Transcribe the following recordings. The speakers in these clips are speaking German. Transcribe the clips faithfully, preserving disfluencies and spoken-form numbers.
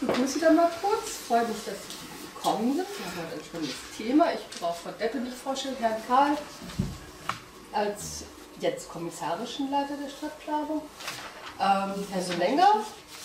begrüße Sie dann mal kurz. Freue mich, dass Sie gekommen sind. Wir haben heute ein spannendes Thema. Ich brauche Frau Deppe nicht vorstellen, Herrn Karl als jetzt kommissarischen Leiter der Stadtplanung, ähm, Herr Solenga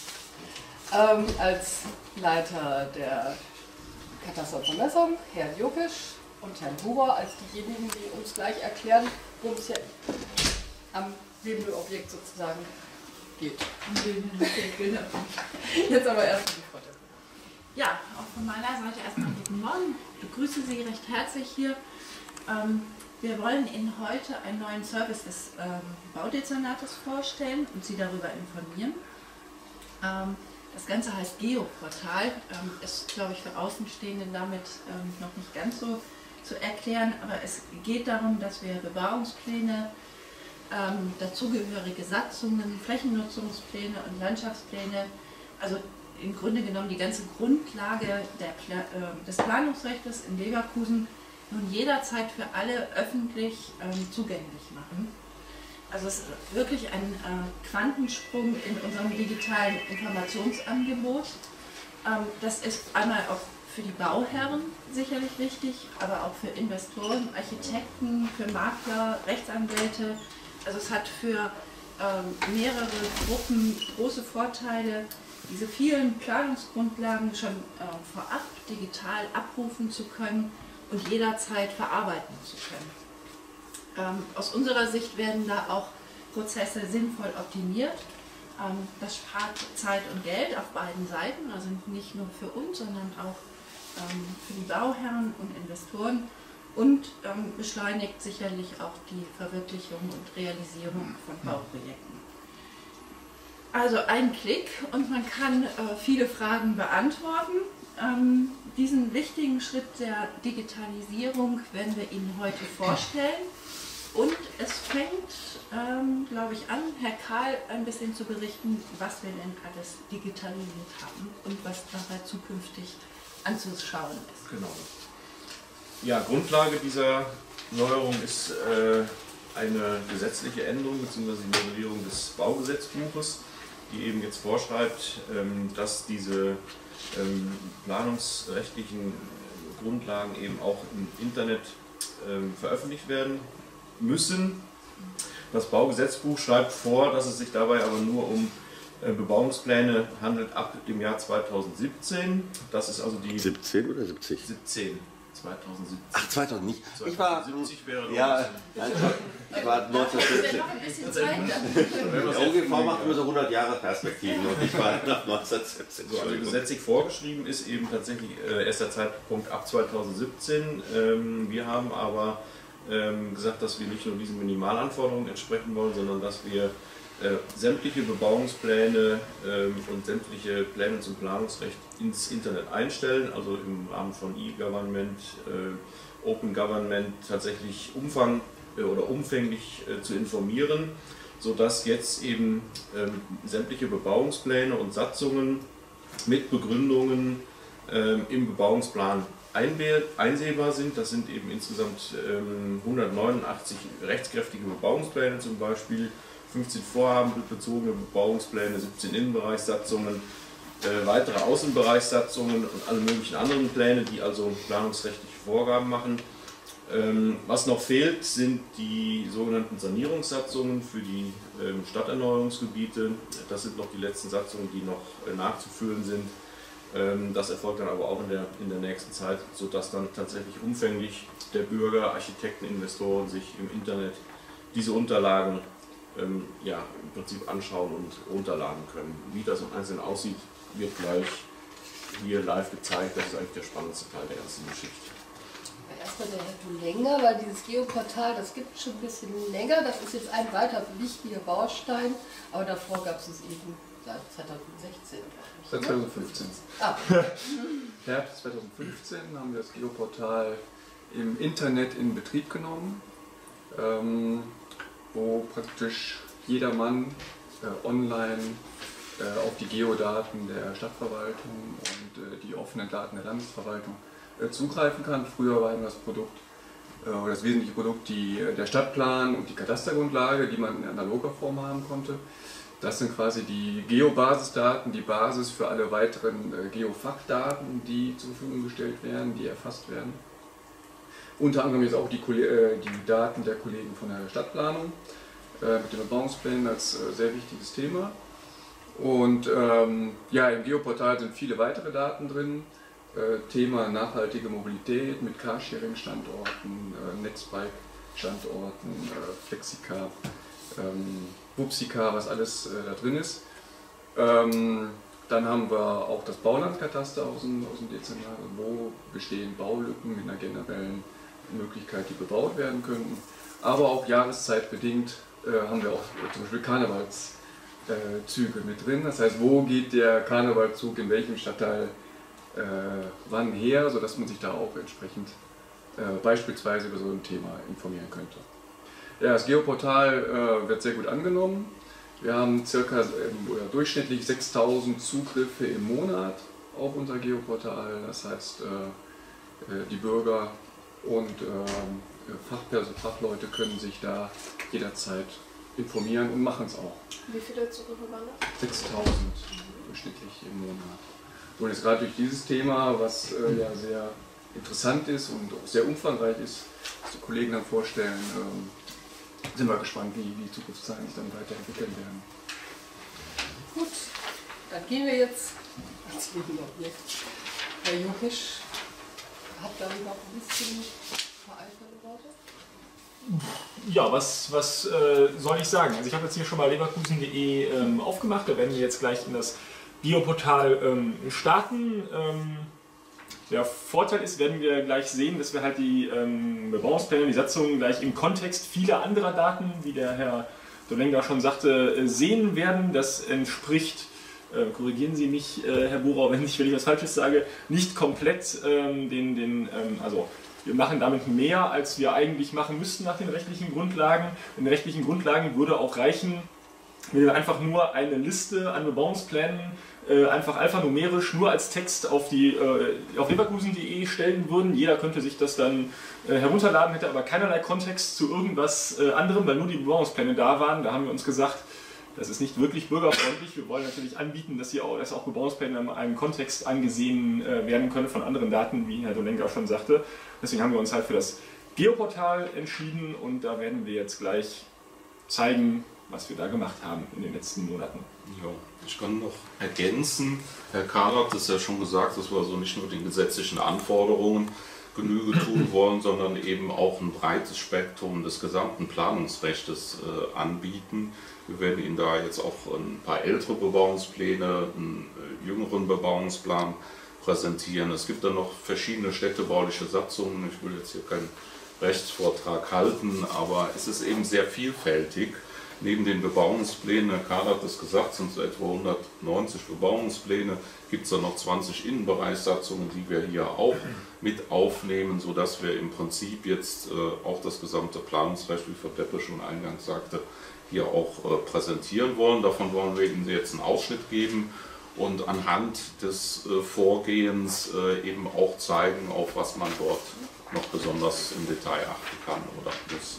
ähm, als Leiter der Kataster und Vermessung, Herr Jokisch und Herrn Huber als diejenigen, die uns gleich erklären, worum es hier am lebenden Objekt sozusagen geht. Am lebenden Objekt, genau. Jetzt aber erst die Frau Deppe. Ja, auch von meiner Seite erstmal guten Morgen. Ich begrüße Sie recht herzlich hier. Ähm, wir wollen Ihnen heute einen neuen Service des ähm, Baudezernates vorstellen und Sie darüber informieren. Ähm, das Ganze heißt Geoportal, ähm, ist, glaube ich, für Außenstehende damit ähm, noch nicht ganz so zu erklären, aber es geht darum, dass wir Bebauungspläne, ähm, dazugehörige Satzungen, Flächennutzungspläne und Landschaftspläne, also im Grunde genommen die ganze Grundlage der Pla äh, des Planungsrechts in Leverkusen nun jederzeit für alle öffentlich ähm, zugänglich machen. Also es ist wirklich ein äh, Quantensprung in unserem digitalen Informationsangebot. Ähm, das ist einmal auch für die Bauherren sicherlich wichtig, aber auch für Investoren, Architekten, für Makler, Rechtsanwälte. Also es hat für ähm, mehrere Gruppen große Vorteile, diese vielen Planungsgrundlagen schon äh, vorab digital abrufen zu können und jederzeit verarbeiten zu können. Ähm, aus unserer Sicht werden da auch Prozesse sinnvoll optimiert. Ähm, das spart Zeit und Geld auf beiden Seiten, also nicht nur für uns, sondern auch ähm, für die Bauherren und Investoren und ähm, beschleunigt sicherlich auch die Verwirklichung und Realisierung von Bauprojekten. Also ein Klick und man kann äh, viele Fragen beantworten. Ähm, diesen wichtigen Schritt der Digitalisierung werden wir Ihnen heute vorstellen. Und es fängt, ähm, glaube ich, an, Herr Karl ein bisschen zu berichten, was wir denn alles digitalisiert haben und was dabei zukünftig anzuschauen ist. Genau. Ja, Grundlage dieser Neuerung ist äh, eine gesetzliche Änderung bzw. die Novellierung des Baugesetzbuches, die eben jetzt vorschreibt, ähm, dass diese ähm, planungsrechtlichen Grundlagen eben auch im Internet ähm, veröffentlicht werden müssen. Das Baugesetzbuch schreibt vor, dass es sich dabei aber nur um äh, Bebauungspläne handelt ab dem Jahr zweitausendsiebzehn. Das ist also die siebzehn oder siebzig? siebzehn. zweitausendsiebzehn. Ach, zweitausend nicht. Ich war siebzig wäre ja, nein, ich war neunzehnhundert. Noch ein bisschen Zeit. Der O G V macht immer so hundert Jahre Perspektiven und ich war nach neunzehnhundertsiebzehn. So, also gesetzlich vorgeschrieben ist eben tatsächlich äh, erst der Zeitpunkt ab zweitausendsiebzehn. Ähm, wir haben aber ähm, gesagt, dass wir nicht nur diesen Minimalanforderungen entsprechen wollen, sondern dass wir äh, sämtliche Bebauungspläne ähm, und sämtliche Pläne zum Planungsrecht ins Internet einstellen, also im Rahmen von E-Government, äh, Open Government tatsächlich umfang äh, oder umfänglich äh, zu informieren, sodass jetzt eben ähm, sämtliche Bebauungspläne und Satzungen mit Begründungen ähm, im Bebauungsplan einsehbar sind. Das sind eben insgesamt ähm, hundertneunundachtzig rechtskräftige Bebauungspläne zum Beispiel, fünfzehn vorhabenbezogene Bebauungspläne, siebzehn Innenbereichssatzungen, äh, weitere Außenbereichssatzungen und alle möglichen anderen Pläne, die also planungsrechtliche Vorgaben machen. Ähm, was noch fehlt, sind die sogenannten Sanierungssatzungen für die ähm, Stadterneuerungsgebiete. Das sind noch die letzten Satzungen, die noch äh, nachzuführen sind. Das erfolgt dann aber auch in der, in der nächsten Zeit, sodass dann tatsächlich umfänglich der Bürger, Architekten, Investoren sich im Internet diese Unterlagen ähm, ja, im Prinzip anschauen und runterladen können. Wie das im Einzelnen aussieht, wird gleich hier live gezeigt. Das ist eigentlich der spannendste Teil der ganzen Geschichte. Erstmal der Herr Solenga, weil dieses Geoportal, das gibt es schon ein bisschen länger. Das ist jetzt ein weiter wichtiger Baustein, aber davor gab es es eben seit zweitausendsechzehn. Seit zweitausendfünfzehn. Ah. Herbst zweitausendfünfzehn haben wir das Geoportal im Internet in Betrieb genommen, ähm, wo praktisch jedermann äh, online äh, auf die Geodaten der Stadtverwaltung und äh, die offenen Daten der Landesverwaltung äh, zugreifen kann. Früher war eben das Produkt, äh, oder das wesentliche Produkt die, der Stadtplan und die Katastergrundlage, die man in analoger Form haben konnte. Das sind quasi die Geobasisdaten, die Basis für alle weiteren äh, Geofachdaten, die zur Verfügung gestellt werden, die erfasst werden. Unter anderem jetzt auch die, äh, die Daten der Kollegen von der Stadtplanung äh, mit den Bebauungsplänen als äh, sehr wichtiges Thema. Und ähm, ja, im Geoportal sind viele weitere Daten drin. Äh, Thema nachhaltige Mobilität mit Carsharing-Standorten, äh, Netzbike-Standorten, äh, Flexicar, ähm, Wupsicar, was alles äh, da drin ist. Ähm, dann haben wir auch das Baulandkataster aus dem, aus dem Dezernat, wo bestehen Baulücken mit einer generellen Möglichkeit, die bebaut werden könnten. Aber auch jahreszeitbedingt äh, haben wir auch zum Beispiel Karnevalszüge äh, mit drin. Das heißt, wo geht der Karnevalzug in welchem Stadtteil äh, wann her, sodass man sich da auch entsprechend äh, beispielsweise über so ein Thema informieren könnte. Ja, das Geoportal äh, wird sehr gut angenommen. Wir haben circa äh, oder durchschnittlich sechstausend Zugriffe im Monat auf unser Geoportal. Das heißt, äh, die Bürger und äh, Fachperson, Fachleute können sich da jederzeit informieren und machen es auch. Wie viele Zugriffe waren das? sechstausend durchschnittlich im Monat. Und jetzt gerade durch dieses Thema, was äh, ja sehr interessant ist und auch sehr umfangreich ist, was die Kollegen dann vorstellen, ähm, sind wir gespannt, wie die Zukunftszahlen sich dann weiterentwickeln werden. Gut, dann gehen wir jetzt ans Nebenobjekt. Herr Jukisch hat darüber noch ein bisschen vereinfachte Worte. Ja, was, was äh, soll ich sagen? Also ich habe jetzt hier schon mal leverkusen punkt de ähm, aufgemacht, da werden wir jetzt gleich in das Geoportal ähm, starten. Ähm, Der Vorteil ist, werden wir gleich sehen, dass wir halt die ähm, Bebauungspläne, die Satzungen gleich im Kontext vieler anderer Daten, wie der Herr Dolenga schon sagte, sehen werden. Das entspricht, äh, korrigieren Sie mich, äh, Herr Borau, wenn ich, wenn ich was Falsches sage, nicht komplett ähm, den, den ähm, also wir machen damit mehr, als wir eigentlich machen müssten nach den rechtlichen Grundlagen. In den rechtlichen Grundlagen würde auch reichen, wenn wir einfach nur eine Liste an Bebauungsplänen äh, einfach alphanumerisch nur als Text auf, die, äh, auf leverkusen punkt de stellen würden. Jeder könnte sich das dann äh, herunterladen, hätte aber keinerlei Kontext zu irgendwas äh, anderem, weil nur die Bebauungspläne da waren. Da haben wir uns gesagt, das ist nicht wirklich bürgerfreundlich. Wir wollen natürlich anbieten, dass, hier auch, dass auch Bebauungspläne in einem Kontext angesehen äh, werden können von anderen Daten, wie Herr Dolenga schon sagte. Deswegen haben wir uns halt für das Geoportal entschieden und da werden wir jetzt gleich zeigen, was wir da gemacht haben in den letzten Monaten. Ja, ich kann noch ergänzen, Herr Kahl hat es ja schon gesagt, dass wir also nicht nur den gesetzlichen Anforderungen Genüge tun wollen, sondern eben auch ein breites Spektrum des gesamten Planungsrechts äh, anbieten. Wir werden Ihnen da jetzt auch ein paar ältere Bebauungspläne, einen äh, jüngeren Bebauungsplan präsentieren. Es gibt dann noch verschiedene städtebauliche Satzungen. Ich will jetzt hier keinen Rechtsvortrag halten, aber es ist eben sehr vielfältig. Neben den Bebauungsplänen, Herr Kahl hat es gesagt, sind es etwa hundertneunzig Bebauungspläne, gibt es dann noch zwanzig Innenbereichssatzungen, die wir hier auch mit aufnehmen, sodass wir im Prinzip jetzt äh, auch das gesamte Planungsrecht, wie Frau Deppe schon eingangs sagte, hier auch äh, präsentieren wollen. Davon wollen wir Ihnen jetzt einen Ausschnitt geben und anhand des äh, Vorgehens äh, eben auch zeigen, auf was man dort noch besonders im Detail achten kann oder muss.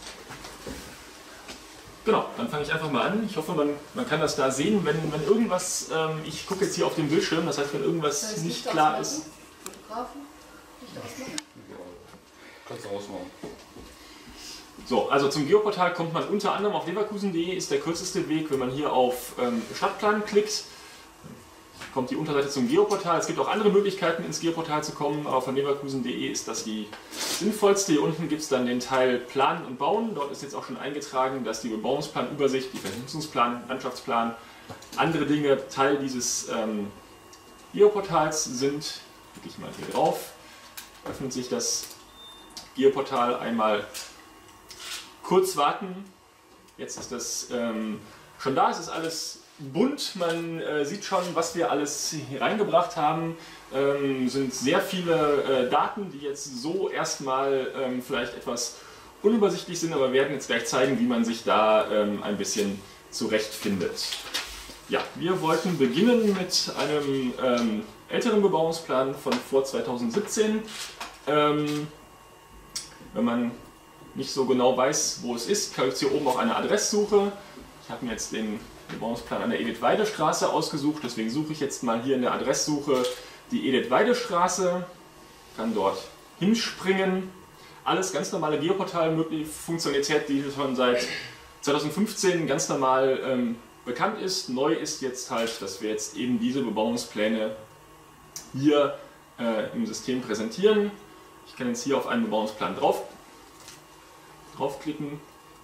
Genau, dann fange ich einfach mal an. Ich hoffe, man, man kann das da sehen. Wenn, wenn irgendwas, ähm, ich gucke jetzt hier auf den Bildschirm, das heißt, wenn irgendwas Das heißt, nicht Licht klar ausmachen, ist. Fotografen, Licht ausmachen. Kannst du ausmachen. So, also zum Geoportal kommt man unter anderem auf leverkusen punkt de, ist der kürzeste Weg, wenn man hier auf ähm, Stadtplan klickt. Kommt die Unterseite zum Geoportal. Es gibt auch andere Möglichkeiten, ins Geoportal zu kommen, aber von leverkusen punkt de ist das die sinnvollste. Hier unten gibt es dann den Teil Planen und Bauen. Dort ist jetzt auch schon eingetragen, dass die Bebauungsplanübersicht, die Verdichtungsplan, Landschaftsplan, andere Dinge Teil dieses ähm, Geoportals sind. Klicke ich mal hier drauf. Öffnet sich das Geoportal einmal. Kurz warten. Jetzt ist das ähm, schon da. Es ist alles bunt, man äh, sieht schon, was wir alles hier reingebracht haben. Ähm, sind sehr viele äh, Daten, die jetzt so erstmal ähm, vielleicht etwas unübersichtlich sind, aber wir werden jetzt gleich zeigen, wie man sich da ähm, ein bisschen zurechtfindet. Ja, wir wollten beginnen mit einem ähm, älteren Bebauungsplan von vor zweitausendsiebzehn. Ähm, wenn man nicht so genau weiß, wo es ist, gibt es hier oben auch eine Adresssuche. Ich habe mir jetzt den Bebauungsplan an der Edith-Weide-Straße ausgesucht. Deswegen suche ich jetzt mal hier in der Adresssuche die Edith-Weide-Straße, kann dort hinspringen. Alles ganz normale Geoportal-Funktionalität, die schon seit zweitausendfünfzehn ganz normal ähm, bekannt ist. Neu ist jetzt halt, dass wir jetzt eben diese Bebauungspläne hier äh, im System präsentieren. Ich kann jetzt hier auf einen Bebauungsplan drauf, draufklicken.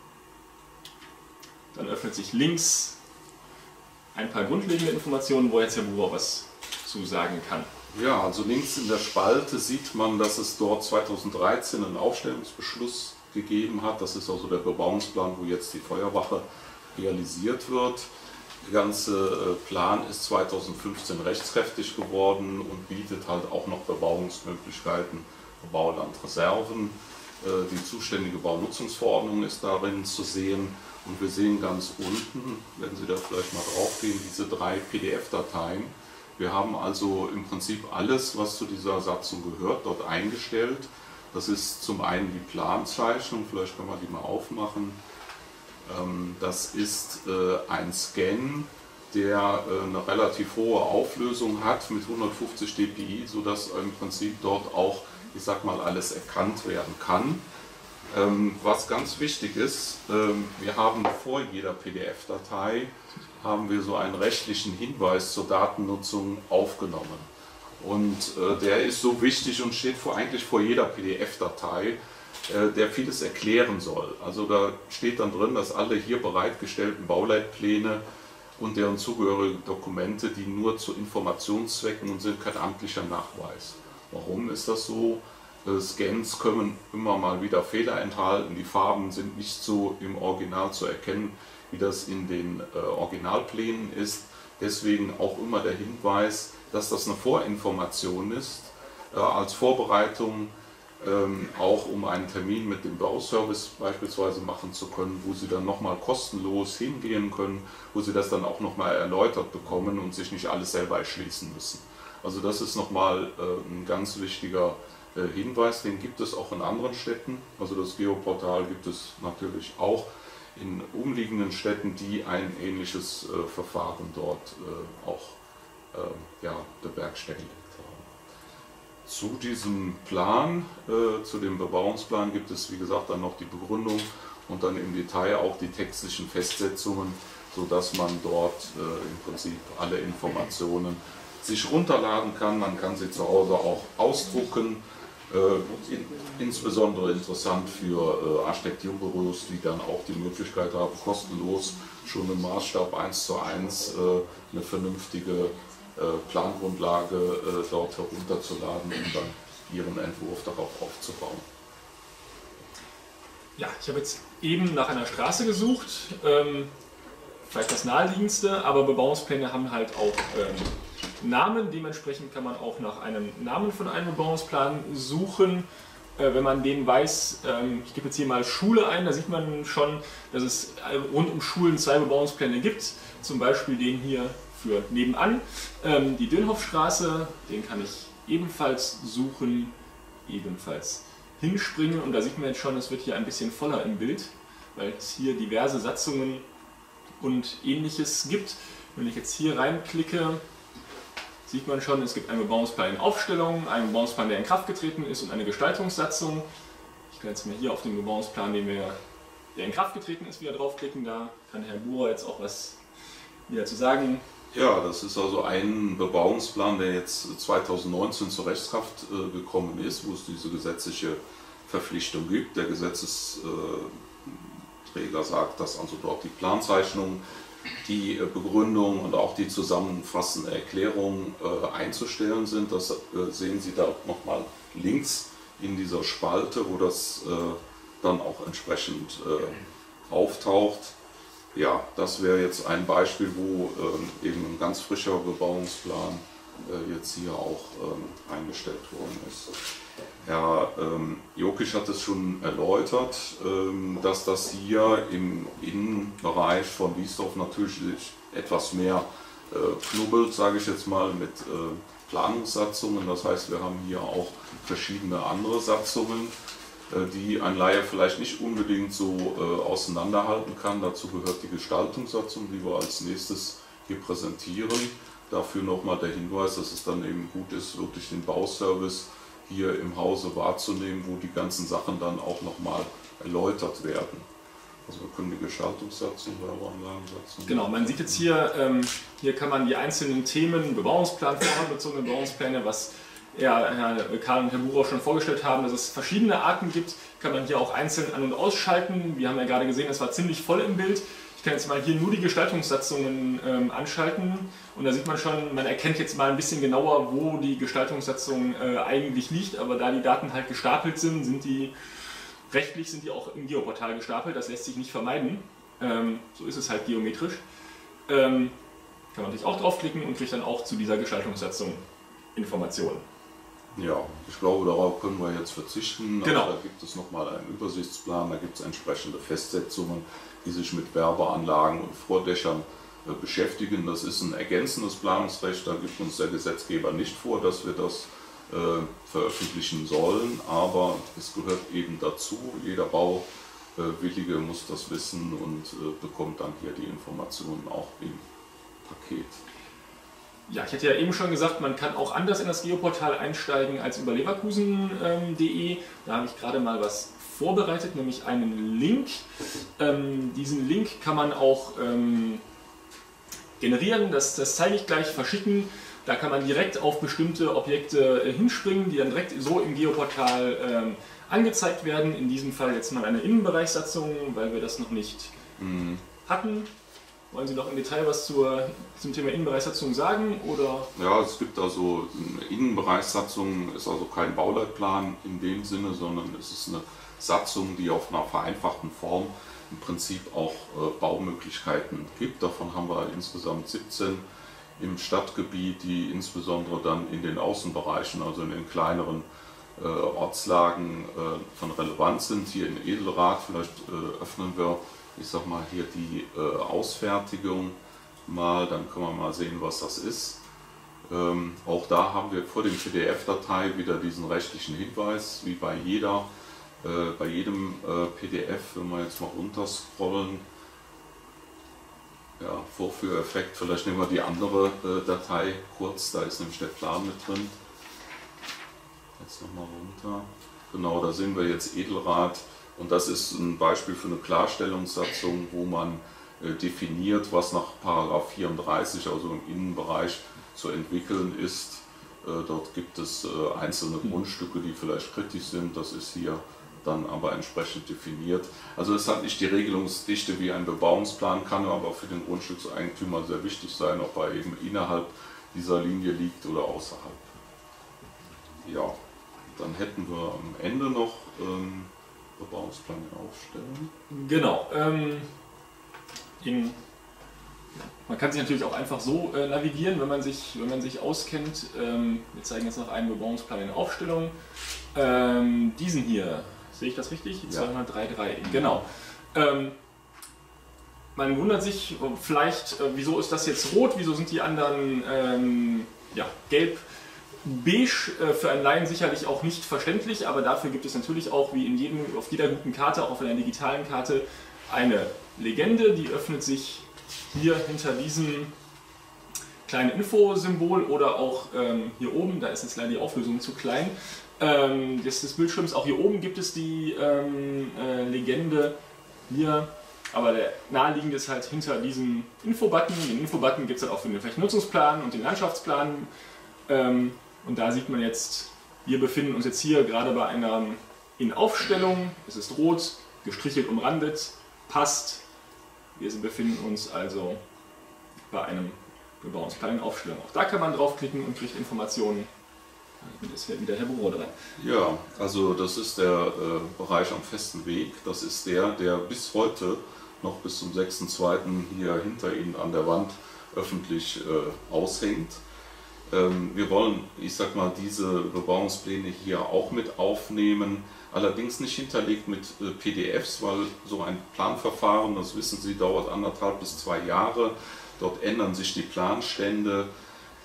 Dann öffnet sich links ein paar grundlegende Informationen, wo jetzt Herr Bucher was zu sagen kann. Ja, also links in der Spalte sieht man, dass es dort zweitausenddreizehn einen Aufstellungsbeschluss gegeben hat. Das ist also der Bebauungsplan, wo jetzt die Feuerwache realisiert wird. Der ganze Plan ist zweitausendfünfzehn rechtskräftig geworden und bietet halt auch noch Bebauungsmöglichkeiten, Baulandreserven. Die zuständige Baunutzungsverordnung ist darin zu sehen. Und wir sehen ganz unten, wenn Sie da vielleicht mal drauf gehen, diese drei P D F-Dateien. Wir haben also im Prinzip alles, was zu dieser Satzung gehört, dort eingestellt. Das ist zum einen die Planzeichnung, vielleicht können wir die mal aufmachen. Das ist ein Scan, der eine relativ hohe Auflösung hat mit hundertfünfzig d P I, sodass im Prinzip dort auch, ich sag mal, alles erkannt werden kann. Was ganz wichtig ist, wir haben vor jeder P D F-Datei haben wir so einen rechtlichen Hinweis zur Datennutzung aufgenommen. Und äh, der ist so wichtig und steht vor, eigentlich vor jeder P D F-Datei, äh, der vieles erklären soll. Also da steht dann drin, dass alle hier bereitgestellten Bauleitpläne und deren zugehörigen Dokumente, die nur zu Informationszwecken und sind kein amtlicher Nachweis. Warum ist das so? Äh, Scans können immer mal wieder Fehler enthalten, die Farben sind nicht so im Original zu erkennen, wie das in den äh, Originalplänen ist. Deswegen auch immer der Hinweis, dass das eine Vorinformation ist, äh, als Vorbereitung, ähm, auch um einen Termin mit dem Bauservice beispielsweise machen zu können, wo Sie dann nochmal kostenlos hingehen können, wo Sie das dann auch nochmal erläutert bekommen und sich nicht alles selber erschließen müssen. Also das ist nochmal äh, ein ganz wichtiger äh, Hinweis, den gibt es auch in anderen Städten. Also das Geoportal gibt es natürlich auch in umliegenden Städten, die ein ähnliches äh, Verfahren dort äh, auch äh, ja, bewerkstelligt haben. Zu diesem Plan, äh, zu dem Bebauungsplan gibt es wie gesagt dann noch die Begründung und dann im Detail auch die textlichen Festsetzungen, sodass man dort äh, im Prinzip alle Informationen sich runterladen kann. Man kann sie zu Hause auch ausdrucken. Äh, in, insbesondere interessant für äh, Architekturbüros, die dann auch die Möglichkeit haben, kostenlos schon im Maßstab eins zu eins äh, eine vernünftige äh, Plangrundlage äh, dort herunterzuladen und dann ihren Entwurf darauf aufzubauen. Ja, ich habe jetzt eben nach einer Straße gesucht, ähm, vielleicht das naheliegendste, aber Bebauungspläne haben halt auch ähm, Namen, dementsprechend kann man auch nach einem Namen von einem Bebauungsplan suchen. Äh, wenn man den weiß, ähm, ich gebe jetzt hier mal Schule ein, da sieht man schon, dass es rund um Schulen zwei Bebauungspläne gibt. Zum Beispiel den hier für nebenan, ähm, die Dönhoffstraße, den kann ich ebenfalls suchen, ebenfalls hinspringen. Und da sieht man jetzt schon, es wird hier ein bisschen voller im Bild, weil es hier diverse Satzungen und Ähnliches gibt. Wenn ich jetzt hier reinklicke, sieht man schon, es gibt einen Bebauungsplan in Aufstellung, einen Bebauungsplan, der in Kraft getreten ist und eine Gestaltungssatzung. Ich kann jetzt mal hier auf den Bebauungsplan, den wir, der in Kraft getreten ist, wieder draufklicken. Da kann Herr Bucher jetzt auch was wieder zu sagen. Ja, das ist also ein Bebauungsplan, der jetzt zweitausendneunzehn zur Rechtskraft äh, gekommen ist, wo es diese gesetzliche Verpflichtung gibt. Der Gesetzesträger sagt, dass also dort die Planzeichnung, die Begründung und auch die zusammenfassende Erklärung äh, einzustellen sind. Das äh, sehen Sie da nochmal links in dieser Spalte, wo das äh, dann auch entsprechend äh, auftaucht. Ja, das wäre jetzt ein Beispiel, wo äh, eben ein ganz frischer Bebauungsplan äh, jetzt hier auch äh, eingestellt worden ist. Herr ähm, Jokic hat es schon erläutert, ähm, dass das hier im Innenbereich von Wiesdorf natürlich etwas mehr äh, knubbelt, sage ich jetzt mal, mit äh, Planungssatzungen. Das heißt, wir haben hier auch verschiedene andere Satzungen. die ein Laie vielleicht nicht unbedingt so äh, auseinanderhalten kann. Dazu gehört die Gestaltungssatzung, die wir als nächstes hier präsentieren. Dafür nochmal der Hinweis, dass es dann eben gut ist, wirklich den Bauservice hier im Hause wahrzunehmen, wo die ganzen Sachen dann auch nochmal erläutert werden. Also wir können die Gestaltungssatzung, Werbeanlagensatzung... Genau, man sieht jetzt hier, ähm, hier kann man die einzelnen Themen, Bebauungsplan, vorhandenbezogene Bebauungspläne, was ja, Herr Karl und Herr Buch auch schon vorgestellt haben, dass es verschiedene Arten gibt, kann man hier auch einzeln an- und ausschalten. Wir haben ja gerade gesehen, es war ziemlich voll im Bild. Ich kann jetzt mal hier nur die Gestaltungssatzungen ähm, anschalten und da sieht man schon, man erkennt jetzt mal ein bisschen genauer, wo die Gestaltungssatzung äh, eigentlich liegt, aber da die Daten halt gestapelt sind, sind die rechtlich sind die auch im Geoportal gestapelt, das lässt sich nicht vermeiden. Ähm, so ist es halt geometrisch. Ähm, kann man natürlich auch draufklicken und kriegt dann auch zu dieser Gestaltungssatzung Informationen. Ja, ich glaube, darauf können wir jetzt verzichten. Genau. Also da gibt es nochmal einen Übersichtsplan, da gibt es entsprechende Festsetzungen, die sich mit Werbeanlagen und Vordächern äh, beschäftigen. Das ist ein ergänzendes Planungsrecht, da gibt uns der Gesetzgeber nicht vor, dass wir das äh, veröffentlichen sollen, aber es gehört eben dazu. Jeder Bauwillige muss das wissen und äh, bekommt dann hier die Informationen auch im Paket. Ja, ich hatte ja eben schon gesagt, man kann auch anders in das Geoportal einsteigen als über leverkusen punkt de. Da habe ich gerade mal was vorbereitet, nämlich einen Link. Ähm, diesen Link kann man auch ähm, generieren, das, das zeige ich gleich, verschicken. Da kann man direkt auf bestimmte Objekte äh, hinspringen, die dann direkt so im Geoportal ähm, angezeigt werden. In diesem Fall jetzt mal eine Innenbereichssatzung, weil wir das noch nicht mhm. hatten. Wollen Sie noch im Detail was zur, zum Thema Innenbereichssatzung sagen? Oder? Ja, es gibt also eine Innenbereichssatzung, ist also kein Bauleitplan in dem Sinne, sondern es ist eine Satzung, die auf einer vereinfachten Form im Prinzip auch äh, Baumöglichkeiten gibt. Davon haben wir insgesamt siebzehn im Stadtgebiet, die insbesondere dann in den Außenbereichen, also in den kleineren äh, Ortslagen äh, von Relevanz sind. Hier in Edelrath, vielleicht äh, öffnen wir ich sag mal hier die äh, Ausfertigung mal, dann können wir mal sehen, was das ist. Ähm, auch da haben wir vor dem P D F-Datei wieder diesen rechtlichen Hinweis, wie bei jeder, äh, bei jedem äh, P D F, wenn wir jetzt mal runterscrollen. Ja, Vorführeffekt, vielleicht nehmen wir die andere äh, Datei kurz, da ist nämlich der Plan mit drin. Jetzt nochmal runter. Genau, da sehen wir jetzt Edelrath. Und das ist ein Beispiel für eine Klarstellungssatzung, wo man äh, definiert, was nach Paragraph vierunddreißig, also im Innenbereich, zu entwickeln ist. Äh, dort gibt es äh, einzelne Grundstücke, die vielleicht kritisch sind. Das ist hier dann aber entsprechend definiert. Also es hat nicht die Regelungsdichte wie ein Bebauungsplan, kann aber für den Grundstückseigentümer sehr wichtig sein, ob er eben innerhalb dieser Linie liegt oder außerhalb. Ja, dann hätten wir am Ende noch ähm, Bebauungsplan aufstellen. Genau. Ähm, in, man kann sich natürlich auch einfach so äh, navigieren, wenn man sich, wenn man sich auskennt. Ähm, wir zeigen jetzt noch einen Bebauungsplan in Aufstellung. Ähm, diesen hier, sehe ich das richtig? Ja. zweihundertdreiunddreißig, genau. Ähm, man wundert sich vielleicht, äh, wieso ist das jetzt rot, wieso sind die anderen ähm, ja, gelb? Beige äh, für einen Laien sicherlich auch nicht verständlich, aber dafür gibt es natürlich auch, wie in jedem, auf jeder guten Karte, auch auf einer digitalen Karte, eine Legende, die öffnet sich hier hinter diesem kleinen Infosymbol oder auch ähm, hier oben, da ist jetzt leider die Auflösung zu klein, ähm, des, des Bildschirms, auch hier oben gibt es die ähm, äh, Legende hier, aber der naheliegende ist halt hinter diesem Infobutton. Den Infobutton gibt es dann auch für den Flächennutzungsplan und den Landschaftsplan. Ähm, Und da sieht man jetzt, wir befinden uns jetzt hier gerade bei einer in Aufstellung. Es ist rot, gestrichelt umrandet, passt. Wir befinden uns also bei einem Bebauungsplan in Aufstellung. Auch da kann man draufklicken und kriegt Informationen. Jetzt fällt wieder Herr Buch rein. Ja, also das ist der äh, Bereich am festen Weg. Das ist der, der bis heute noch bis zum sechsten zweiten hier hinter Ihnen an der Wand öffentlich äh, aushängt. Wir wollen, ich sag mal, diese Bebauungspläne hier auch mit aufnehmen, allerdings nicht hinterlegt mit P D Fs, weil so ein Planverfahren, das wissen Sie, dauert anderthalb bis zwei Jahre. Dort ändern sich die Planstände.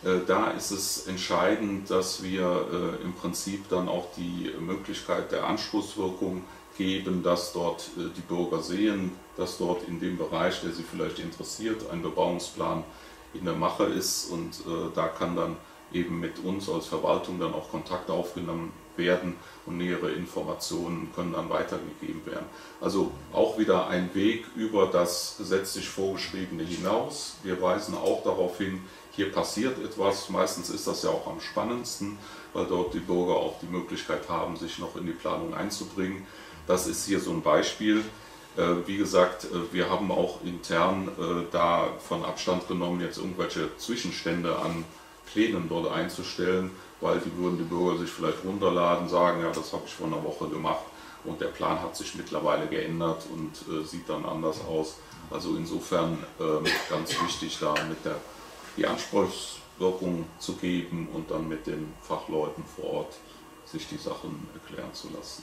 Äh, da ist es entscheidend, dass wir äh, im Prinzip dann auch die Möglichkeit der Anschlusswirkung geben, dass dort äh, die Bürger sehen, dass dort in dem Bereich, der sie vielleicht interessiert, ein Bebauungsplan in der Mache ist, und äh, da kann dann eben mit uns als Verwaltung dann auch Kontakt aufgenommen werden und nähere Informationen können dann weitergegeben werden. Also auch wieder ein Weg über das gesetzlich Vorgeschriebene hinaus. Wir weisen auch darauf hin, hier passiert etwas. Meistens ist das ja auch am spannendsten, weil dort die Bürger auch die Möglichkeit haben, sich noch in die Planung einzubringen. Das ist hier so ein Beispiel. Wie gesagt, wir haben auch intern davon Abstand genommen, jetzt irgendwelche Zwischenstände an Plänen dort einzustellen, weil die würden die Bürger sich vielleicht runterladen, sagen, ja, das habe ich vor einer Woche gemacht und der Plan hat sich mittlerweile geändert und äh, sieht dann anders aus. Also insofern äh, ganz wichtig, da mit der die Anspruchswirkung zu geben und dann mit den Fachleuten vor Ort sich die Sachen erklären zu lassen.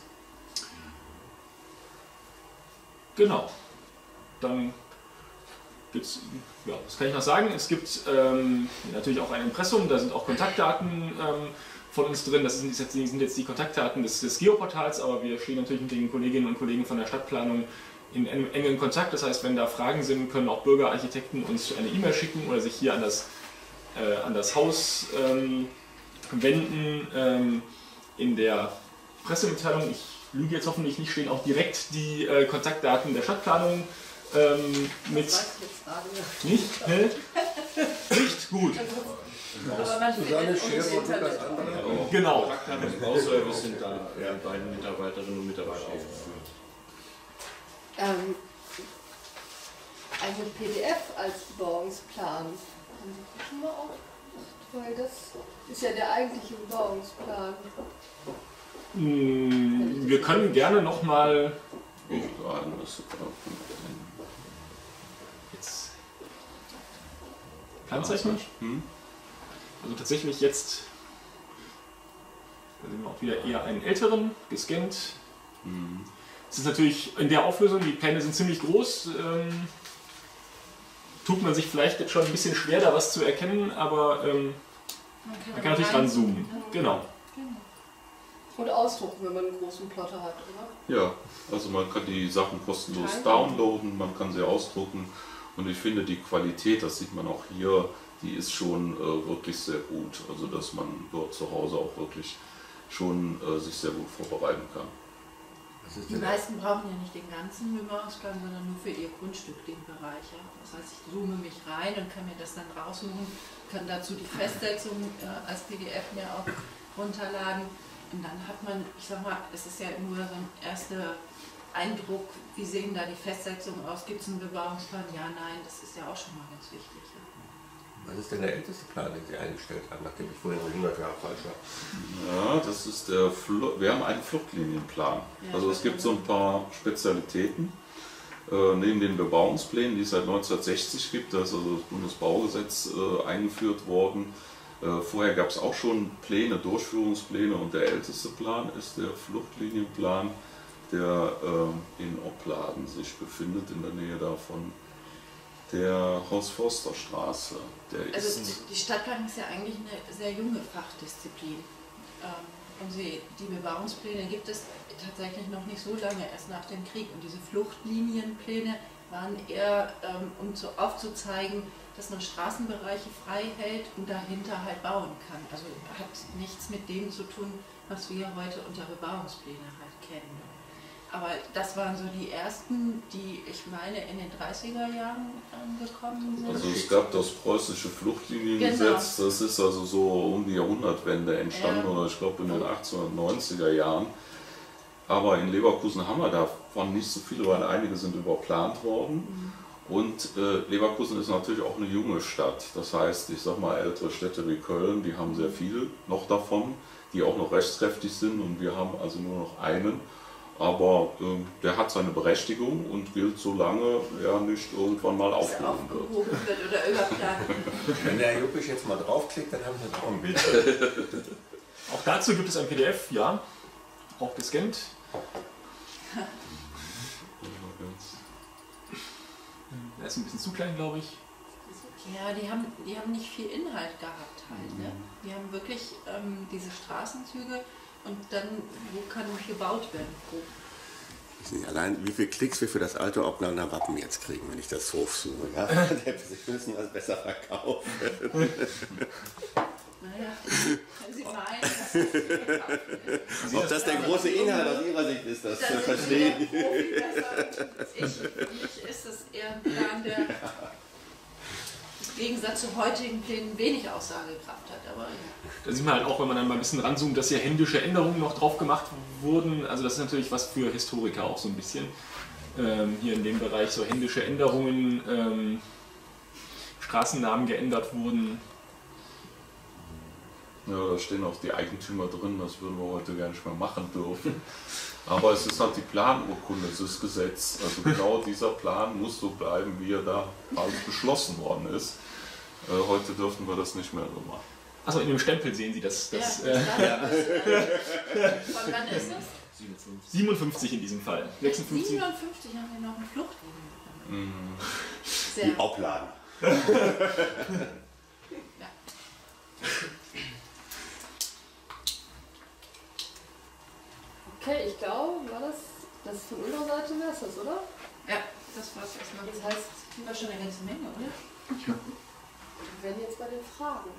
Genau. Dann gibt es, ja, was kann ich noch sagen? Es gibt ähm, natürlich auch ein Impressum, da sind auch Kontaktdaten ähm, von uns drin. Das sind jetzt, sind jetzt die Kontaktdaten des, des Geoportals, aber wir stehen natürlich mit den Kolleginnen und Kollegen von der Stadtplanung in engem Kontakt. Das heißt, wenn da Fragen sind, können auch Bürger, Architekten uns eine E-Mail schicken oder sich hier an das, äh, an das Haus ähm, wenden. Ähm, in der Pressemitteilung, ich lüge jetzt hoffentlich nicht, stehen auch direkt die äh, Kontaktdaten der Stadtplanung ähm, mit. Das weiß ich jetzt gerade nicht? Hä? Nicht? Gut. Aber man Susanne Scherer und Lukas andere. Genau. Kontaktdaten des Bauservice sind da ja, beiden Mitarbeiterinnen und Mitarbeiter aufgeführt. Ähm, eine P D F als Bebauungsplan. Haben Sie das schon mal aufgemacht? Weil das ist ja der eigentliche Bebauungsplan. Hm, wir können gerne nochmal. Jetzt. Planzeichen? Hm? Also tatsächlich jetzt. Da sehen wir auch wieder eher einen älteren gescannt. Hm. Es ist natürlich in der Auflösung, die Pläne sind ziemlich groß. Ähm, tut man sich vielleicht jetzt schon ein bisschen schwer, da was zu erkennen, aber ähm, man kann, man kann natürlich ranzoomen. Genau. Und ausdrucken, wenn man einen großen Plotter hat, oder? Ja, also man kann die Sachen kostenlos downloaden, man kann sie ausdrucken, und ich finde die Qualität, das sieht man auch hier, die ist schon äh, wirklich sehr gut. Also dass man dort zu Hause auch wirklich schon äh, sich sehr gut vorbereiten kann. Die meisten brauchen ja nicht den ganzen Bebauungsplan, sondern nur für ihr Grundstück den Bereich. Ja. Das heißt, ich zoome mich rein und kann mir das dann raussuchen, kann dazu die Festsetzung äh, als P D F mir auch runterladen. Und dann hat man, ich sag mal, es ist ja nur so ein erster Eindruck, wie sehen da die Festsetzungen aus, gibt es einen Bebauungsplan? Ja, nein, das ist ja auch schon mal ganz wichtig. Ja. Was ist denn der älteste Plan, den Sie eingestellt haben, nachdem ich vorhin hundert Jahre falsch war? Ja, das ist der Fl wir haben einen Fluchtlinienplan. Ja, also es gibt so ein paar Spezialitäten. Äh, neben den Bebauungsplänen, die es seit neunzehnhundertsechzig gibt, da ist also das Bundesbaugesetz äh, eingeführt worden. Äh, vorher gab es auch schon Pläne, Durchführungspläne, und der älteste Plan ist der Fluchtlinienplan, der äh, in Opladen sich befindet, in der Nähe davon. Der Haus-Forster-Straße. Also die Stadtplanung ist ja eigentlich eine sehr junge Fachdisziplin. Ähm, und sie, die Bebauungspläne gibt es tatsächlich noch nicht so lange, erst nach dem Krieg. Und diese Fluchtlinienpläne waren eher, ähm, um zu, aufzuzeigen, dass man Straßenbereiche frei hält und dahinter halt bauen kann. Also hat nichts mit dem zu tun, was wir heute unter Bebauungspläne halt kennen. Aber das waren so die ersten, die, ich meine, in den dreißiger Jahren gekommen sind. Also es gab das preußische Fluchtliniengesetz, genau. Das ist also so um die Jahrhundertwende entstanden, ja. Oder ich glaube in den achtzehnhundertneunziger Jahren. Aber in Leverkusen haben wir davon nicht so viele, weil einige sind überplant worden. Mhm. Und äh, Leverkusen ist natürlich auch eine junge Stadt. Das heißt, ich sag mal, ältere Städte wie Köln, die haben sehr viel noch davon, die auch noch rechtskräftig sind, und wir haben also nur noch einen. Aber äh, der hat seine Berechtigung und gilt, solange er nicht irgendwann mal aufgehoben wird. wird oder überplant. Wenn der Herr Juppisch jetzt mal draufklickt, dann haben Sie auch ein Bild. Auch dazu gibt es ein P D F, ja, auch gescannt. Der ist ein bisschen zu klein, glaube ich. Ja, die haben, die haben nicht viel Inhalt gehabt halt. Ne? Die haben wirklich ähm, diese Straßenzüge und dann, wo kann gebaut werden? Wo? Ich weiß nicht allein, wie viele Klicks wir für das alte Oblander Wappen jetzt kriegen, wenn ich das hochsuche. Ja? Sie müssen das besser verkaufen. Naja, wenn Sie meinen, dass das verkauft ist. Ob das der große Inhalt aus Ihrer Sicht ist, das, Das das ist verstehe der ich. Profi besser als ich. Für mich ist es eher ein Plan, der im Gegensatz zu heutigen Plänen wenig Aussagekraft hat. Aber ja. Da sieht man halt auch, wenn man dann mal ein bisschen ranzoomt, dass hier händische Änderungen noch drauf gemacht wurden. Also das ist natürlich was für Historiker auch so ein bisschen. Ähm, hier in dem Bereich so händische Änderungen, ähm, Straßennamen geändert wurden. Ja, da stehen auch die Eigentümer drin, das würden wir heute gar nicht mehr machen dürfen. Aber es ist halt die Planurkunde, es ist Gesetz. Also genau dieser Plan muss so bleiben, wie er da alles beschlossen worden ist. Äh, heute dürfen wir das nicht mehr so machen. Achso, in dem Stempel sehen Sie das. das Ja, äh, von wann ist das? siebenundfünfzig in diesem Fall. sechsundfünfzig. siebenundfünfzig haben wir noch einen Fluchtwegen. Mhm. Sehr. Die Obladen. Ja. Okay, ich glaube, war das, das von unserer Seite wäre es das, oder? Ja, das war's erstmal. Das heißt, Das war schon eine ganze Menge, oder? wir werden jetzt bei den Fragen.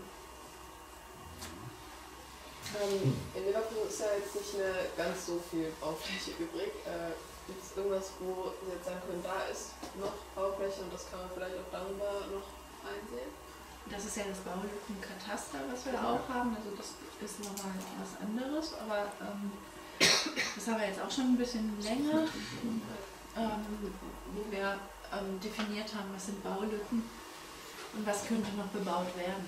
Ähm, in Leverkusen ist ja jetzt nicht mehr ganz so viel Baufläche übrig. Äh, Gibt es irgendwas, wo Sie jetzt sagen können, da ist noch Baufläche und das kann man vielleicht auch darüber noch einsehen? Das ist ja das Baulückenkataster, was wir auch haben. Also das ist nochmal was anderes, aber ähm, das haben wir jetzt auch schon ein bisschen länger, ähm, wo wir ähm, definiert haben, was sind Baulücken und was könnte noch bebaut werden.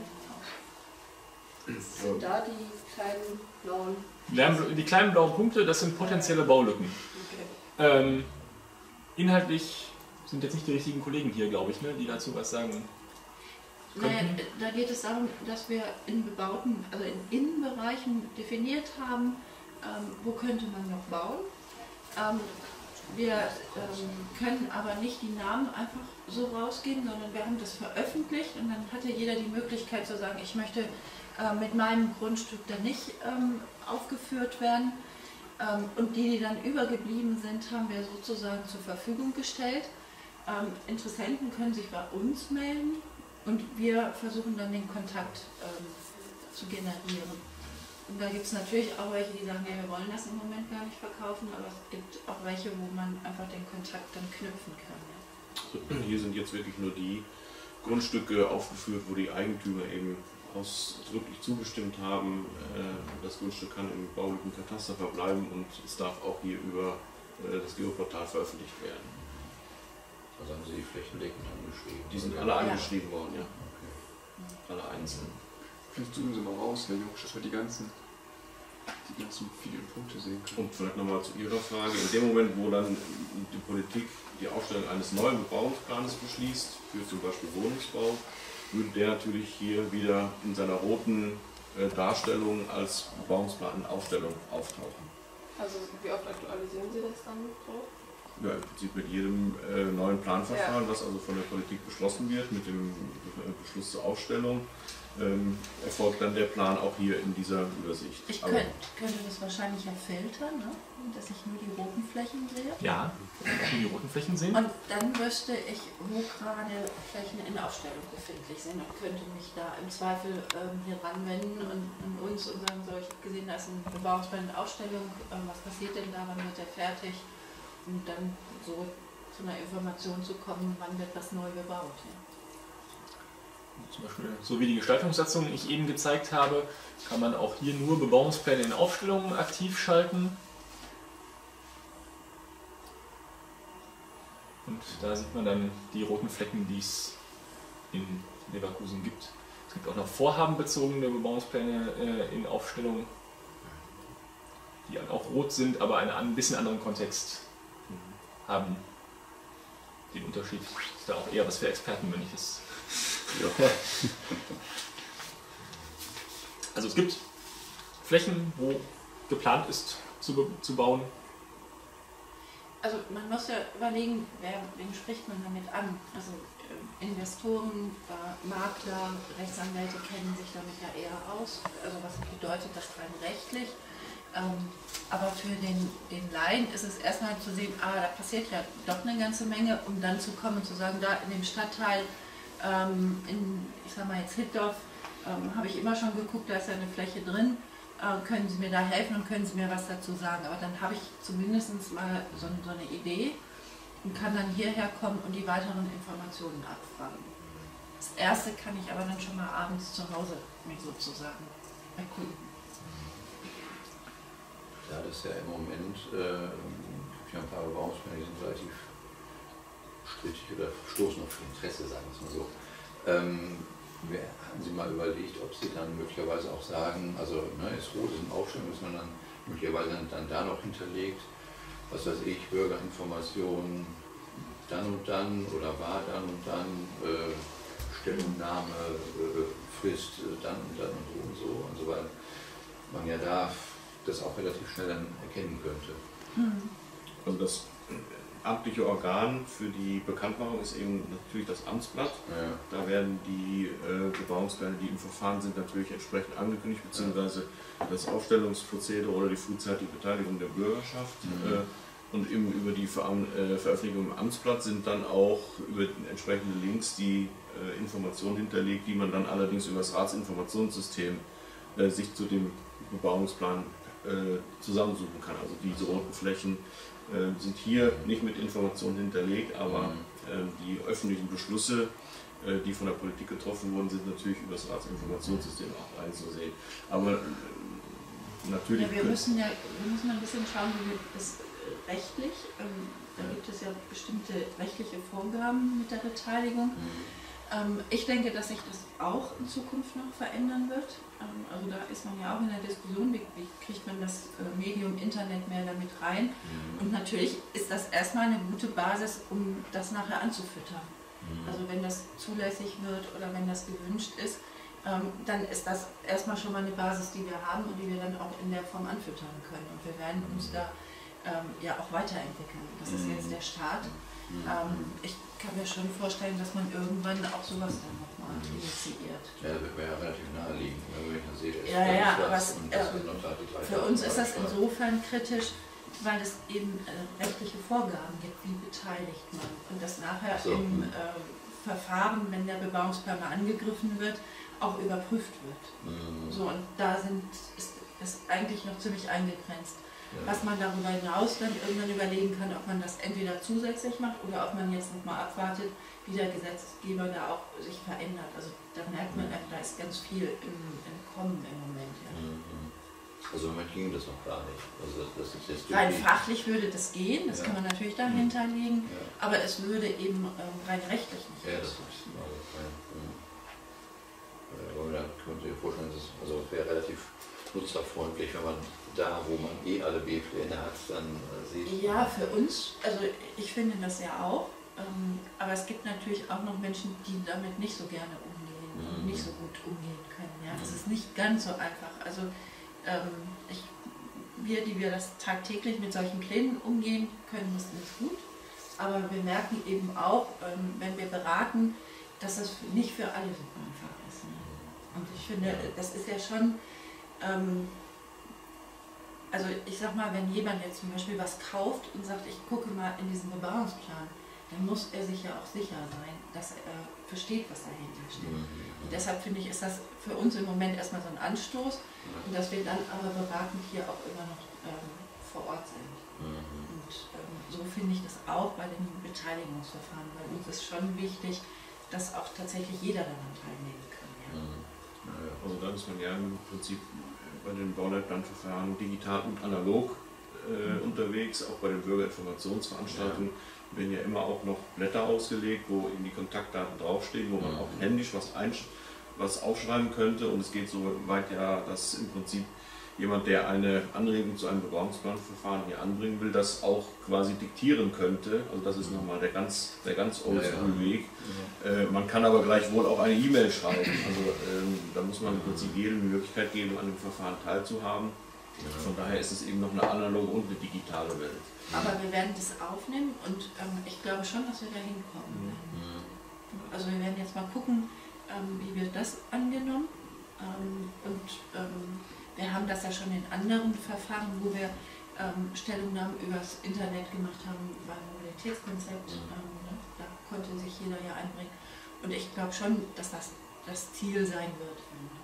Was sind da die kleinen blauen? Die kleinen blauen Punkte, das sind potenzielle Baulücken. Okay. Ähm, inhaltlich sind jetzt nicht die richtigen Kollegen hier, glaube ich, ne, die dazu was sagen Naja, könnten. da geht es darum, dass wir in bebauten, also in Innenbereichen definiert haben, ähm, wo könnte man noch bauen. Ähm, wir ähm, können aber nicht die Namen einfach so rausgeben, sondern wir haben das veröffentlicht und dann hatte jeder die Möglichkeit zu sagen, ich möchte äh, mit meinem Grundstück da nicht ähm, aufgeführt werden. Ähm, und die, die dann übergeblieben sind, haben wir sozusagen zur Verfügung gestellt. Ähm, Interessenten können sich bei uns melden und wir versuchen dann den Kontakt ähm, zu generieren. Und da gibt es natürlich auch welche, die sagen, ja, wir wollen das im Moment gar nicht verkaufen, aber es gibt auch welche, wo man einfach den Kontakt dann knüpfen kann. Ja. Also hier sind jetzt wirklich nur die Grundstücke aufgeführt, wo die Eigentümer eben ausdrücklich zugestimmt haben. Das Grundstück kann im baulichen Kataster verbleiben und es darf auch hier über das Geoportal veröffentlicht werden. Also haben Sie die flächendeckend angeschrieben? Die sind Oder? alle Ja. angeschrieben worden, ja. Alle einzeln. Vielleicht zoomen Sie mal raus, Herr Jungsch, dass wir die ganzen, die ganzen vielen Punkte sehen können. Und vielleicht nochmal zu Ihrer Frage. In dem Moment, wo dann die Politik die Aufstellung eines neuen Bebauungsplanes beschließt, für zum Beispiel Wohnungsbau, würde der natürlich hier wieder in seiner roten äh, Darstellung als Bebauungsplanenaufstellung auftauchen. Also wie oft aktualisieren Sie das dann so? Ja, im Prinzip mit jedem äh, neuen Planverfahren, ja, was also von der Politik beschlossen wird, mit dem Beschluss zur Aufstellung, ähm, erfolgt dann der Plan auch hier in dieser Übersicht. Ich Aber könnt, könnte das wahrscheinlich ja filtern, ne? Dass ich nur die roten Flächen sehe. Ja, nur die roten Flächen sehen. Und dann wüsste ich, wo gerade Flächen in Aufstellung befindlich sind und könnte mich da im Zweifel ähm, hier ranwenden und an uns und sagen, so, ich habe gesehen, da ist ein Bebauungsplan in Aufstellung, ähm, was passiert denn da, wann wird der fertig? Und dann so zu einer Information zu kommen, wann wird was neu gebaut. Ja. Zum Beispiel, so wie die Gestaltungssatzung ich eben gezeigt habe, kann man auch hier nur Bebauungspläne in Aufstellungen aktiv schalten. Und da sieht man dann die roten Flecken, die es in Leverkusen gibt. Es gibt auch noch vorhabenbezogene Bebauungspläne äh, in Aufstellung, die auch rot sind, aber einen ein bisschen anderen Kontext haben. Den Unterschied ist da auch eher was für Experten, wenn ich das... Ja. Also es gibt Flächen, wo geplant ist zu, zu bauen. also man muss ja überlegen, wer, wen spricht man damit an. Also äh, Investoren, äh, Makler, Rechtsanwälte kennen sich damit ja eher aus. Also was bedeutet das rein rechtlich? Ähm, aber für den, den Laien ist es erstmal zu sehen, ah, da passiert ja doch eine ganze Menge, um dann zu kommen und zu sagen, da in dem Stadtteil, ähm, in, ich sag mal jetzt Hitdorf, ähm, habe ich immer schon geguckt, da ist ja eine Fläche drin, äh, können Sie mir da helfen und können Sie mir was dazu sagen. Aber dann habe ich zumindest mal so, so eine Idee und kann dann hierher kommen und die weiteren Informationen abfragen. Das erste kann ich aber dann schon mal abends zu Hause mir sozusagen erkunden. Ja, das ist ja im Moment, äh, gibt ja ein paar Bebauungspläne, die sind relativ strittig oder stoßen auf Interesse, sagen wir es mal so. Ähm, haben Sie mal überlegt, ob Sie dann möglicherweise auch sagen, also ne, ist rot, ist eine Aufstellung, dass man dann möglicherweise dann da noch hinterlegt, was weiß ich, Bürgerinformation dann und dann oder war dann und dann, äh, Stellungnahme, äh, Frist äh, dann und dann und so und so und so weiter. Man ja da das auch relativ schnell dann erkennen könnte. Also das amtliche Organ für die Bekanntmachung ist eben natürlich das Amtsblatt. Ja. Da werden die äh, Bebauungspläne, die im Verfahren sind, natürlich entsprechend angekündigt, beziehungsweise das Aufstellungsprozedere oder die frühzeitige Beteiligung der Bürgerschaft. Mhm. Äh, und eben über die Ver äh, Veröffentlichung im Amtsblatt sind dann auch über entsprechende Links die äh, Informationen hinterlegt, die man dann allerdings über das Ratsinformationssystem äh, sich zu dem Bebauungsplan äh, zusammensuchen kann. Also diese roten Flächen äh, sind hier nicht mit Informationen hinterlegt, aber äh, die öffentlichen Beschlüsse, äh, die von der Politik getroffen wurden, sind natürlich über das Ratsinformationssystem auch einzusehen. Aber äh, natürlich... Ja, wir, müssen ja, wir müssen ein bisschen schauen, wie wir das rechtlich, ähm, da gibt es ja bestimmte rechtliche Vorgaben mit der Beteiligung. Ähm, ich denke, dass sich das auch in Zukunft noch verändern wird. Ähm, also da ist man ja auch in der Diskussion, wie, wie kriegt man das äh, Medium Internet mehr damit rein. Und natürlich ist das erstmal eine gute Basis, um das nachher anzufüttern. Also wenn das zulässig wird oder wenn das gewünscht ist, ähm, dann ist das erstmal schon mal eine Basis, die wir haben und die wir dann auch in der Form anfüttern können. Und wir werden uns da ähm, ja auch weiterentwickeln. Das ist jetzt der Start. Ähm, ich kann mir schon vorstellen, dass man irgendwann auch sowas dann nochmal initiiert. Ja, das wäre ja relativ naheliegend, wenn ich dann sehe, ja, ja, aber es, und äh, das noch da die drei für uns ist das insofern kritisch, weil es eben äh, rechtliche Vorgaben gibt, wie beteiligt man. Und das nachher so. im äh, Verfahren, wenn der Bebauungsplan angegriffen wird, auch überprüft wird. Mhm. So, und da sind, ist es eigentlich noch ziemlich eingegrenzt. Ja. Was man darüber hinaus dann irgendwann überlegen kann, ob man das entweder zusätzlich macht oder ob man jetzt nochmal abwartet, wie der Gesetzgeber da auch sich verändert. Also da merkt man, da ist ganz viel im, im Kommen im Moment. Ja. Also im Moment ging das noch gar nicht. Also das, das ist jetzt rein fachlich würde das gehen, das ja. kann man natürlich dahinter legen, ja. aber es würde eben ähm, rein rechtlich nicht. Ja, das ist also kein, aber da könnt ihr vorstellen, dass es, also es wäre relativ nutzerfreundlich, wenn man da, wo man eh alle B-Pläne hat, dann äh, sieht. Ja, für uns, also ich finde das ja auch, ähm, aber es gibt natürlich auch noch Menschen, die damit nicht so gerne umgehen und mhm. nicht so gut umgehen können. Ja? Das ist nicht ganz so einfach. Also ähm, ich, wir, die wir das tagtäglich mit solchen Plänen umgehen, können das nicht gut. Aber wir merken eben auch, ähm, wenn wir beraten, dass das nicht für alle so einfach ist. Ne? Und ich finde, das ist ja schon, ähm, also ich sag mal, wenn jemand jetzt zum Beispiel was kauft und sagt, ich gucke mal in diesen Bebauungsplan, dann muss er sich ja auch sicher sein, dass er versteht, was dahinter steht. Und deshalb finde ich, ist das für uns im Moment erstmal so ein Anstoß und dass wir dann aber beratend hier auch immer noch ähm, vor Ort sind. Und ähm, so finde ich das auch bei den Beteiligungsverfahren, weil uns ist schon wichtig, dass auch tatsächlich jeder daran teilnehmen kann. Ja. Also da ist man ja im Prinzip bei den Bauleitplanverfahren digital und analog äh, unterwegs, auch bei den Bürgerinformationsveranstaltungen werden ja immer auch noch Blätter ausgelegt, wo eben die Kontaktdaten draufstehen, wo man auch händisch was, was aufschreiben könnte, und es geht so weit ja, dass im Prinzip jemand, der eine Anregung zu einem Bebauungsplanverfahren hier anbringen will, das auch quasi diktieren könnte. Also das ist nochmal der ganz, der ganz Oldschool-Weg. Ja, ja. äh, man kann aber gleichwohl auch eine E-Mail schreiben. Also ähm, da muss man im Prinzip jedem die Möglichkeit geben, an dem Verfahren teilzuhaben. Von daher ist es eben noch eine analoge und eine digitale Welt. Aber wir werden das aufnehmen und ähm, ich glaube schon, dass wir da hinkommen werden. Also wir werden jetzt mal gucken, ähm, wie wird das angenommen. Ähm, und ähm, wir haben das ja schon in anderen Verfahren, wo wir ähm, Stellungnahmen übers Internet gemacht haben, beim Mobilitätskonzept. Ähm, ne? Da konnte sich jeder ja einbringen. Und ich glaube schon, dass das das Ziel sein wird.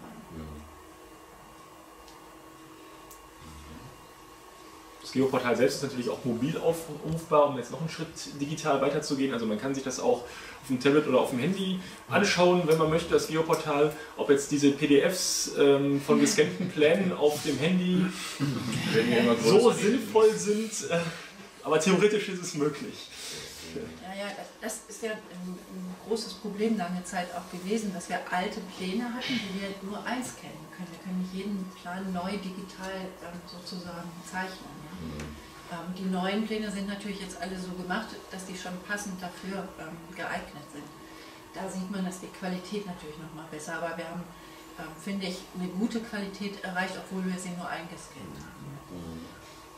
Das Geoportal selbst ist natürlich auch mobil aufrufbar, um jetzt noch einen Schritt digital weiterzugehen. Also man kann sich das auch auf dem Tablet oder auf dem Handy anschauen, wenn man möchte, das Geoportal. Ob jetzt diese P D Fs ähm, von gescannten Plänen auf dem Handy so sinnvoll sind, äh, aber theoretisch ist es möglich. Ja, ja, das, das ist ja ein, ein großes Problem lange Zeit auch gewesen, dass wir alte Pläne hatten, die wir nur einscannen können. Wir können nicht jeden Plan neu digital ähm, sozusagen zeichnen. Ja? Mhm. Ähm, die neuen Pläne sind natürlich jetzt alle so gemacht, dass die schon passend dafür ähm, geeignet sind. Da sieht man, dass die Qualität natürlich noch mal besser, aber wir haben, ähm, finde ich, eine gute Qualität erreicht, obwohl wir sie nur eingescannt haben. Mhm.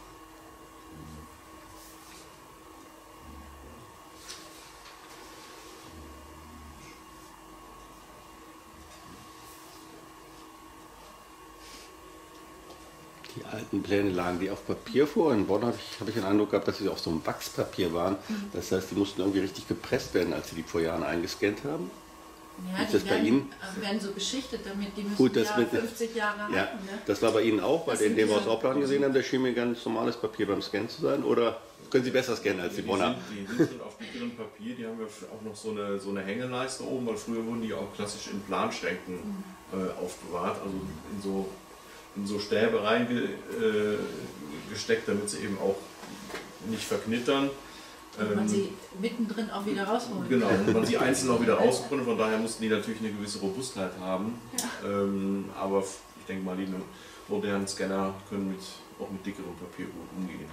Die alten Pläne lagen die auf Papier vor. In Bonn habe ich, hab ich den Eindruck gehabt, dass sie auf so einem Wachspapier waren. Das heißt, die mussten irgendwie richtig gepresst werden, als sie die vor Jahren eingescannt haben. Ja, ist die das bei werden, Ihnen? werden so beschichtet, damit die müssen Gut, das ja mit, fünfzig Jahre ja, halten. Ne? Das war bei Ihnen auch, bei Das den, sind den wir diese- aus Hauptplan gesehen haben. Der schien mir ganz normales Papier beim Scannen zu sein. Oder können Sie besser scannen als die Die Bonner? sind, die sind schon auf dickerem Papier, die haben ja auch noch so eine, so eine Hängeleiste oben, weil früher wurden die auch klassisch in Planschränken äh, aufbewahrt, also in so, in so Stäbe reingesteckt, äh, gesteckt, damit sie eben auch nicht verknittern. Und man Ähm, sie mittendrin auch wieder rausholen Genau, kann. und man sie einzeln auch wieder rausbringen, von daher mussten die natürlich eine gewisse Robustheit haben. Ja. Ähm, aber ich denke mal, die modernen Scanner können mit, auch mit dickerem Papier gut umgehen.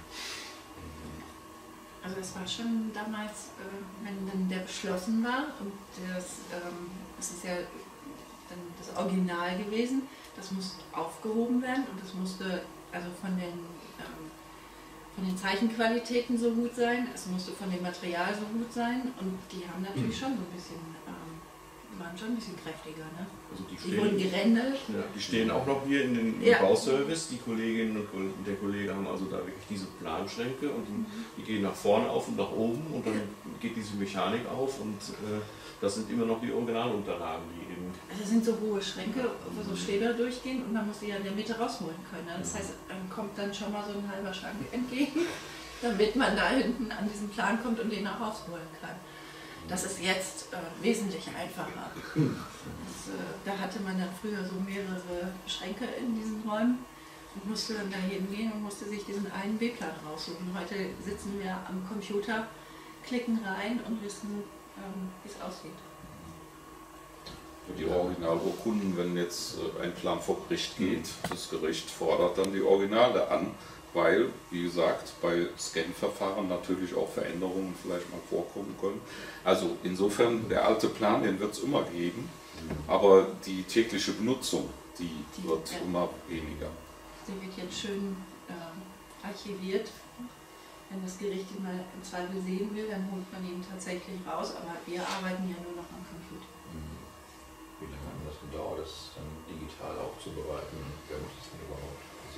Also es war schon damals, äh, wenn dann der beschlossen war und das, ähm, das ist ja dann das Original gewesen, das musste aufgehoben werden und das musste also von den, ähm, von den Zeichenqualitäten so gut sein, es musste von dem Material so gut sein und die haben natürlich schon so ein bisschen, ähm, waren schon ein bisschen kräftiger, ne? Also die, Die wurden stehen, gerändert. ja, die stehen auch noch hier in den im Ja. Bauservice. Die Kolleginnen und Kollegen- der Kollege haben also da wirklich diese Planschränke und die, die gehen nach vorne auf und nach oben und dann geht diese Mechanik auf und äh, das sind immer noch die Originalunterlagen, die eben. Das sind so hohe Schränke, wo so Stäbe durchgehen und man muss die ja in der Mitte rausholen können. Ne? Das heißt, dann kommt dann schon mal so ein halber Schrank entgegen, damit man da hinten an diesen Plan kommt und den auch rausholen kann. Das ist jetzt äh, wesentlich einfacher. Das, äh, da hatte man dann früher so mehrere Schränke in diesen Räumen und musste dann da hingehen und musste sich diesen einen B-Plan raussuchen. Heute sitzen wir am Computer, klicken rein und wissen, ähm, wie es aussieht. Für die Originalurkunden, wenn jetzt äh, ein Plan vor Gericht geht, das Gericht fordert dann die Originale an, weil, wie gesagt, bei Scan-Verfahren natürlich auch Veränderungen vielleicht mal vorkommen können. Also insofern, der alte Plan, den wird es immer geben, aber die tägliche Benutzung, die, Die, wird ja. immer weniger. Sie wird jetzt schön äh, archiviert. Wenn das Gericht ihn mal im Zweifel sehen will, dann holt man ihn tatsächlich raus, aber wir arbeiten ja nur noch am Computer. Wie lange hat das gedauert, das dann digital aufzubereiten? Wer muss das denn überhaupt? Also,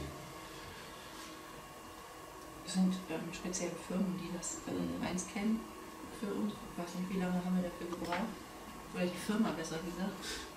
Es sind ähm, spezielle Firmen, die das äh, einscannen für uns. Ich weiß nicht, wie lange haben wir dafür gebraucht? Oder die Firma, besser gesagt.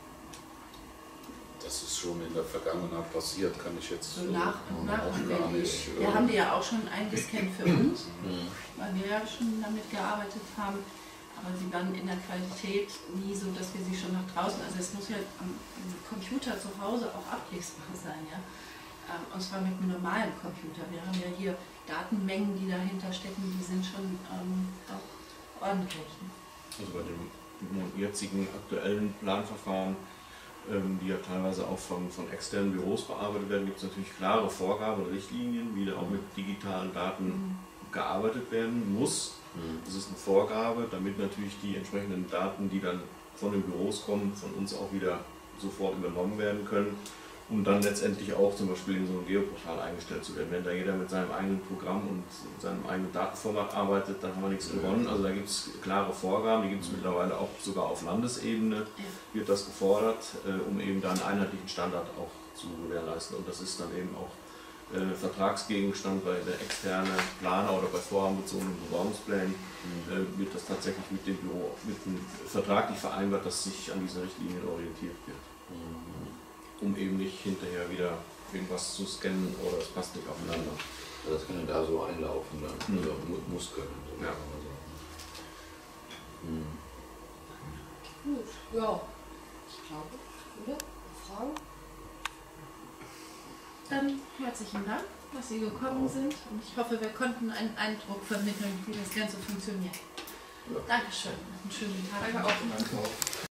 Das ist schon in der Vergangenheit passiert, kann ich jetzt So nach und nach. auch Und gar wir, nicht. wir äh, haben die ja auch schon eingescannt für uns, weil wir ja schon damit gearbeitet haben. Aber sie waren in der Qualität nie so, dass wir sie schon nach draußen, also es muss ja am, am Computer zu Hause auch ablesbar sein, ja. Ähm, und zwar mit einem normalen Computer. Wir haben ja hier Datenmengen, die dahinter stecken, die sind schon ähm, auch ordentlich. Ne? Also bei den jetzigen aktuellen Planverfahren, ähm, die ja teilweise auch von, von externen Büros bearbeitet werden, gibt es natürlich klare Vorgaben und Richtlinien, wie da auch mit digitalen Daten Mhm. gearbeitet werden muss. Das ist eine Vorgabe, damit natürlich die entsprechenden Daten, die dann von den Büros kommen, von uns auch wieder sofort übernommen werden können. um dann letztendlich auch zum Beispiel in so einem Geoportal eingestellt zu werden. Wenn da jeder mit seinem eigenen Programm und seinem eigenen Datenformat arbeitet, dann haben wir nichts gewonnen. Also da gibt es klare Vorgaben, die gibt es mittlerweile auch sogar auf Landesebene, wird das gefordert, äh, um eben da einen einheitlichen Standard auch zu gewährleisten. Und das ist dann eben auch äh, Vertragsgegenstand bei der externen Planer oder bei vorhabenbezogenen Bebauungsplänen, äh, wird das tatsächlich mit dem Büro, mit dem vertraglich vereinbart, dass sich an diesen Richtlinien orientiert wird. Um eben nicht hinterher wieder irgendwas zu scannen oder es passt nicht aufeinander. Also das kann ja da so einlaufen, dann. Mhm. Also mu- muss können. So Ja. also. Mhm. Gut, ja. Ich glaube, oder? Fragen? Dann herzlichen Dank, dass Sie gekommen sind und ich hoffe, wir konnten einen Eindruck vermitteln, wie das Ganze funktioniert. Ja. Dankeschön, einen schönen Tag. Danke auch. Danke auch.